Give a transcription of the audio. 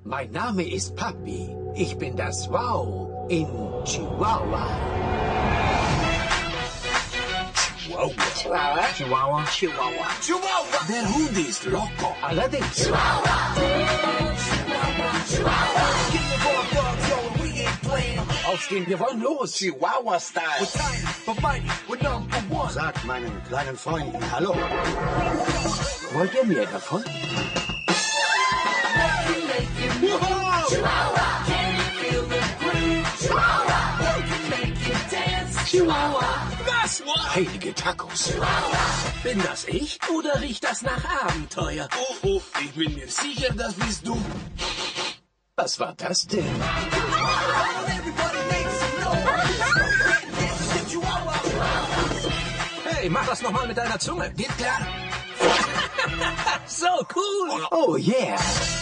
Mein Name ist Papi. Ich bin das Wow in Chihuahua. Chihuahua. Chihuahua? Chihuahua. Chihuahua. Der Hund ist loco. Allerdings. Chihuahua. Chihuahua. Aufstehen, wir wollen los. Chihuahua-Style. Sagt meinen kleinen Freunden Hallo. Wollt ihr mehr davon? Chihuahua. Can you feel the groove? Chihuahua. Can make you dance. Chihuahua. Was? Heilige Tacos. Chihuahua. Bin das ich oder riecht das nach Abenteuer? Oh, ich bin mir sicher, das bist du. Was war das denn? Hey, mach das nochmal mit deiner Zunge. Geht klar? So cool. Oh yeah.